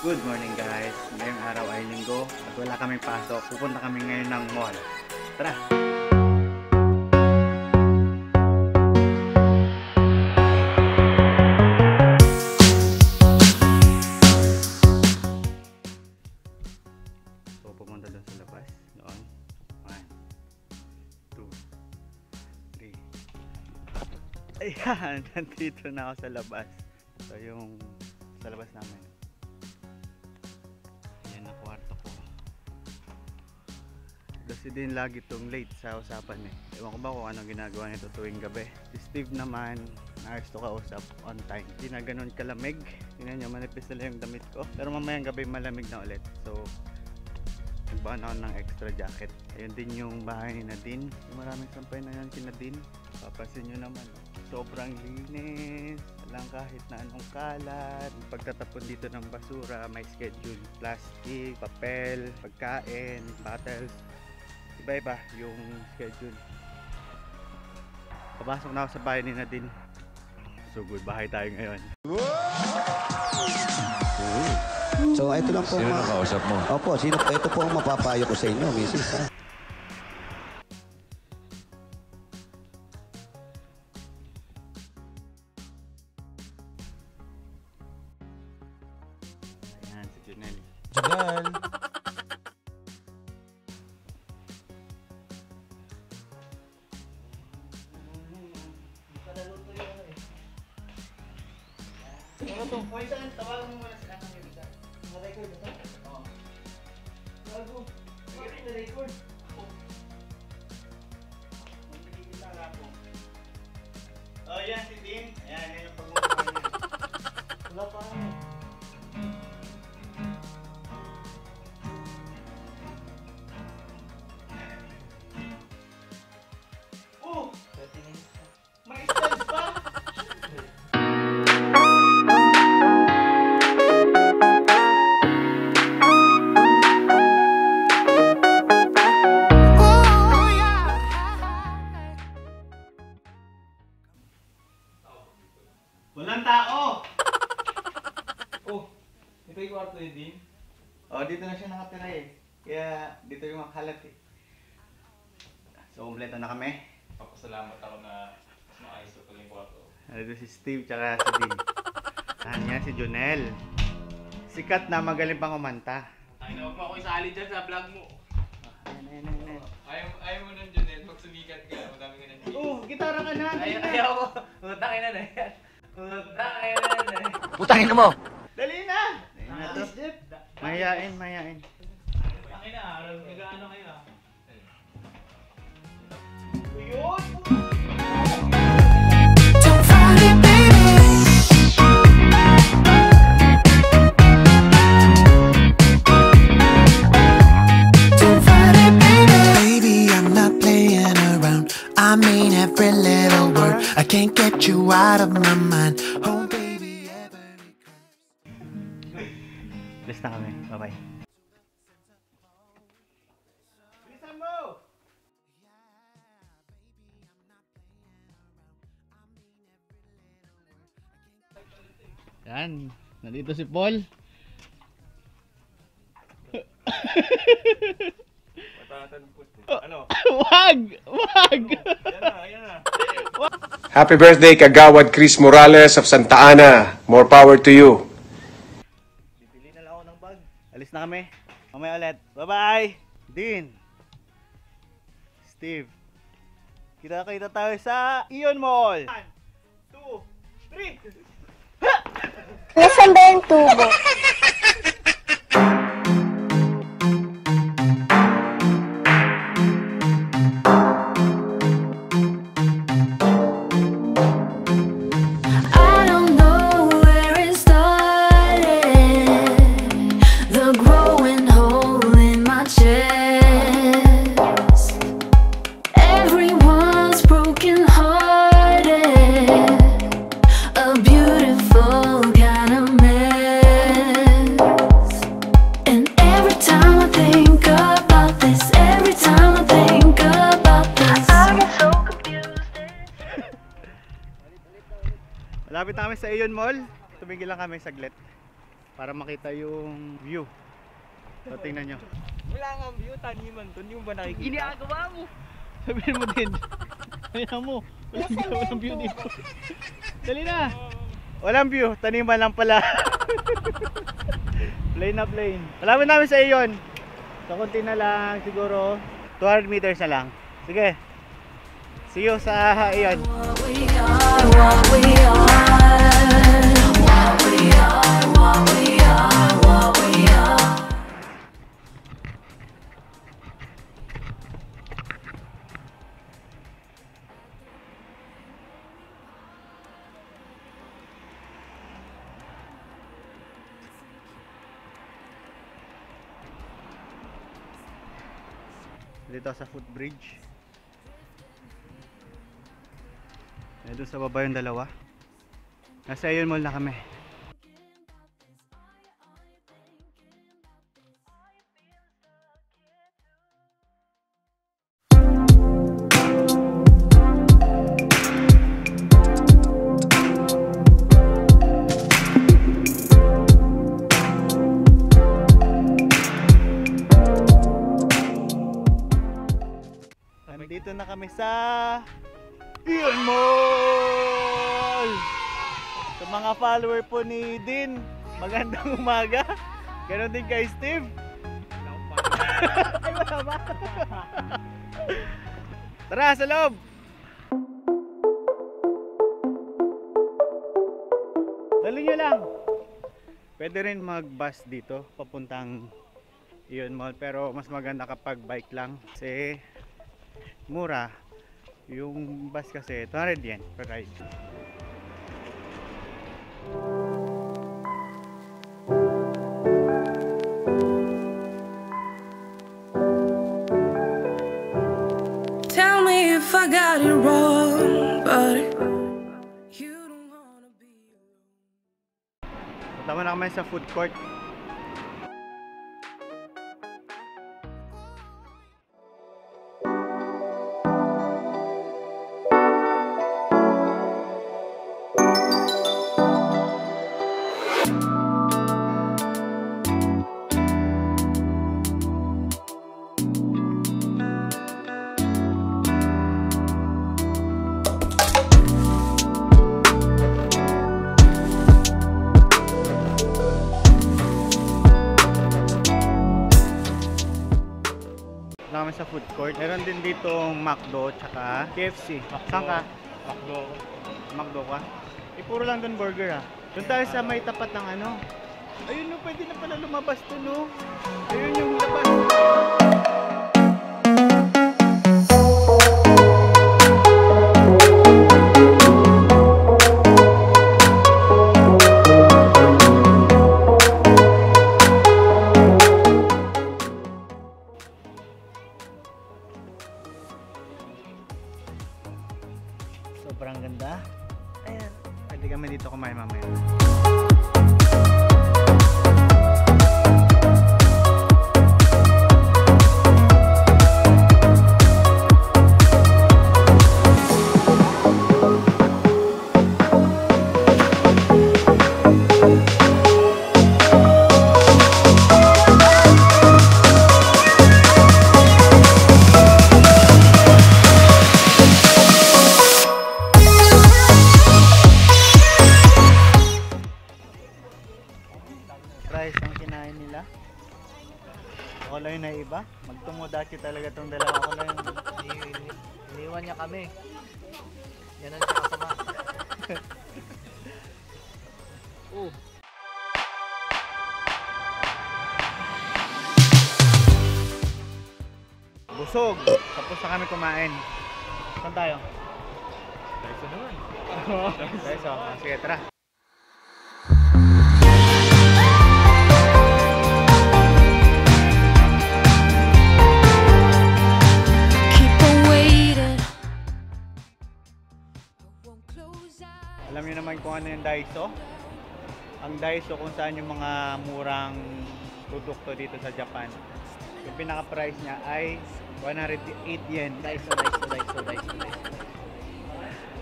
Good morning guys! Ngayong araw ay linggo at wala kaming pasok. Pupunta kami ngayon ng mall. Tara! So pumunta doon sa labas. Noon. 1, 2, 3. Ayan! Nandito na ako sa labas. So yung sa labas namin. Ayan na kwarto ko. Kasi din lagi itong late sa usapan eh. Ewan ko ba kung anong ginagawa nito tuwing gabi. Si Steve naman, naayos to kausap on time. Hindi na ganun kalamig. Tingnan nyo, manipis nila yung damit ko. Pero mamayang gabi malamig na ulit. So, nagbahan ako ng extra jacket. Ayun din yung bahay ni Nadine. Yung maraming sampay na yan si Nadine. Papasin nyo naman. Sobrang linis. Walang kahit na anong kalat. Pagtatapon dito ng basura, may schedule. Plastic, papel, pagkain, bottles. Iba-iba yung schedule. Papasok na ako sa bahay ni Nadine. So good bahay tayo ngayon. So ito lang po. Sino nakausap mo? Opo, ito po ang mapapayo ko sa inyo, Mrs. Ha? Ayan, si Junel. Junel! Ano to? Hoy, saan? Tawagan mo muna sila ng ibig. Na-record ba ito? Oo. Bago. Bakit na-record? Oo. Magpagigil lang ako. Oh, yan si Dean. Ayan, yan yung pagmumukha niya. Wala pa nga. Oh! May styles pa! Walang tao! Oh, ito yung kwarto ni Dean. Oh, dito na siya nakatira eh. Kaya dito yung makalat eh. So, kumpleto na kami. Papasalamat ako na mas maayos ko yung kwarto. Dito si Steve tsaka si Dean. Saan niya si Junel. Sikat na magaling pang kumanta. Ay, huwag mo ako isali dyan sa vlog mo. Ayan. Ayaw mo nun, Junel. Pag sumikat ka, madami ka ng views. Oh, gitara ka na! Ayaw ko. Utangin na yan. Utangin na yan. Putangin mo! Dali na! Dali na to. Mayayain. Utangin na. Nag-ano kayo ah. Yun! Don't fight it, baby. Don't fight it, baby. Baby, I'm not playing around. I mean every little word. I can't get you out of my mind. Oh, baby, every Bless na kami. Bye-bye. Bilisan mo! Yan. Nandito si Paul. Ano? Wag! Yan na. Happy birthday, Kagawad Chris Morales of Santa Ana. More power to you. Bibili na lang ako ng bag. Alis na kami. Mamaya ulit. Bye-bye! Dean! Steve! Kita-kita tayo sa Ion Mall! 1, 2, 3! Nasaan ba yung tubo? I don't know where it started. The growing hole in my chest. Everyone's broken hearted. A beautiful kind of mess. And every time I think about this, every time I think about this, I get so confused. Malapit na kami sa Ion Mall. Tumigil lang kami saglit. para makita yung view. So tingnan nyo. Wala nga view, taniman doon. Yung ba nakikita? Ginagawa mo. Sabihin mo din. Tingnan mo. Walang view dito. Dali na. Walang view, taniman lang pala. Plain na plain. Malaman namin sa iyo yun. So konti na lang siguro 200 meters na lang. Sige. See you sa iyon. Dito sa footbridge. Doon sa baba yung dalawa. Nasa Ion Mall na kami. Nandito na kami sa Ion Mall! Sa mga follower po ni Din, magandang umaga. Ganon din kay Steve. Ay, wala ba? Tara, sa loob! Dali nyo lang. Pwede rin mag-bus dito, papuntang Ion Mall. Pero mas maganda kapag bike lang. Kasi mura. Yung bus kasi 200 yen per ride. Tell me if I got it wrong, but you don't wanna be alone. Tama na kami sa food court. Kami sa food court. Meron din dito McDo tsaka KFC. Saan ka? Makdo. McDo ka? Eh puro lang doon burger ah. Doon tayo sa may tapat ng ano. Ayun no, pwede na pala lumabas to no. Ayun yung labas. Sobrang ganda. Ayan. Pwede kami dito kumain mamaya. Rice ang kinain nila. Ako lang yung naiba. Magtumodachi talaga tong dalawa. Ako lang yung Iniwan niya kami. Yan ang kasama. busog. Tapos na kami kumain. Saan tayo? Daiso naman. Daiso. Sige, tara. Alam niyo naman kung ano yung Daiso? Ang Daiso kung saan yung mga murang produkto dito sa Japan. Yung pinaka-price niya ay 108 yen. Daiso.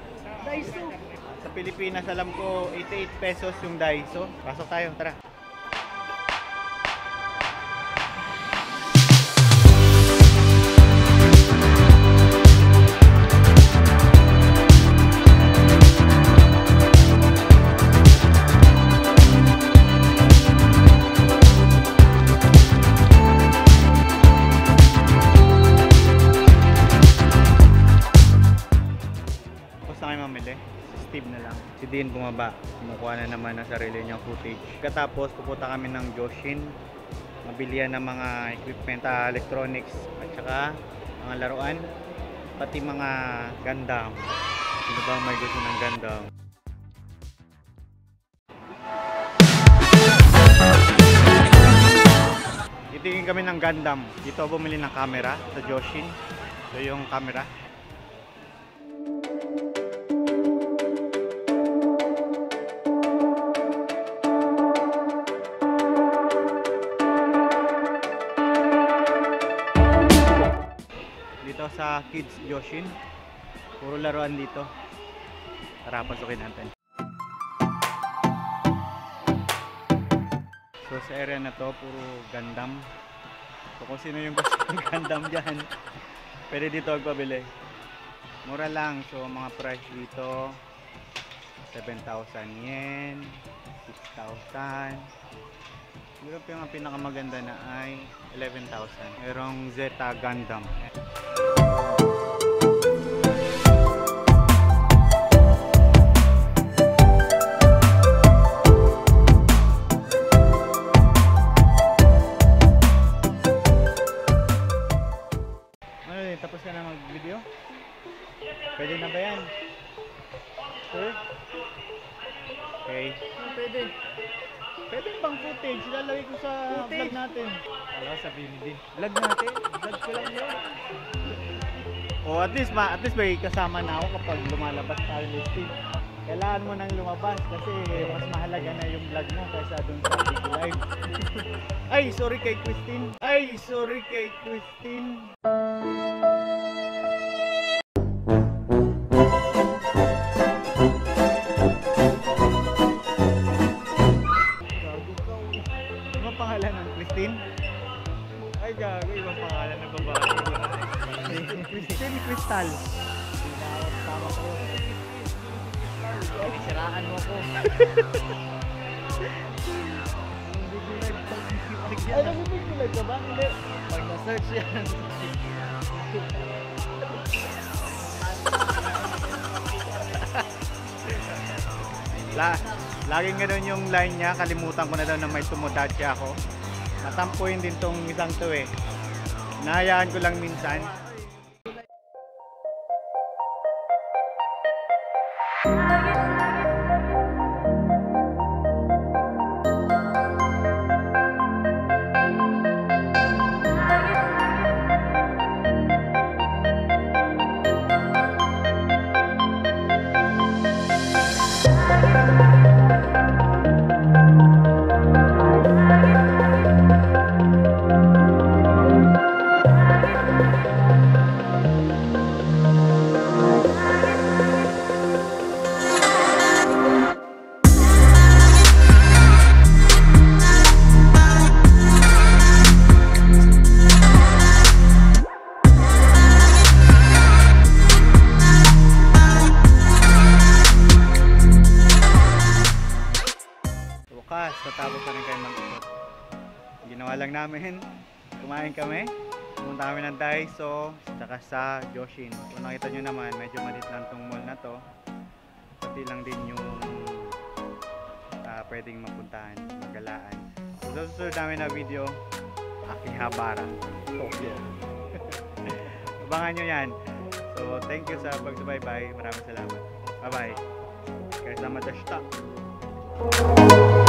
Daiso! Sa Pilipinas alam ko 88 pesos yung Daiso. Pasok tayo, tara. Christine bumaba. Kumukuha na naman ng sarili niyang footage. Katapos pupunta kami ng Joshin. Mabilihan ng mga equipment, electronics at saka mga laruan. Pati mga Gundam. Sino ba may gusto ng Gundam? Titingin kami ng Gundam. Dito bumili ng camera sa Joshin. Ito yung camera. Dito sa Kids Joshin. Puro laruan dito. Tara, pasukin natin. So sa area na to, puro Gundam. So kung sino yung gusto ng Gundam dyan, pwede dito magpabili. Mura lang. So mga price dito, 7,000 yen, 6,000. Siguro yung pinakamaganda na ay 11,000. Merong Zeta Gundam. Tapos ka na mag-video? Pwede na ba yan? Sure? Okay. Pwede. Pwede bang footage? Lalagay ko sa vlog natin. Wala, sabihin din. Vlog natin? Vlog ko lang yun. O at least may kasama na ako kapag lumalabas tayo listing. Kailangan mo nang lumabas kasi mas mahalaga na yung vlog mo kaysa dun sa video live. Ay, sorry kay Christine. Ay, sorry kay Christine. Ano pangalan ng Christine? Ay, gago, ibang pangalan ng babae. Christine Crystal. Tama ko. Siraan mo ko. Ay, nag-biglag ka ba? Hindi. Pag na-search yan. Laging ganoon yung line niya. Kalimutan ko na daw na may Tomodachi ako. Matampuin din tong isang to eh. Nahayaan ko lang minsan. Tatapos na rin kayo mag-ikot. Ginawa lang namin, kumain kami, pumunta kami ng Daiso, saka sa Joshin. Kung nakita nyo naman, medyo maliit lang itong mall na to. Pati lang din yung pwedeng mapuntahan, magalaan. So susunod namin na video, Akihabara, Tokyo. Abangan nyo yan. So thank you sa pagsubaybay, maraming salamat. Bye bye. Kaya sa Matashita.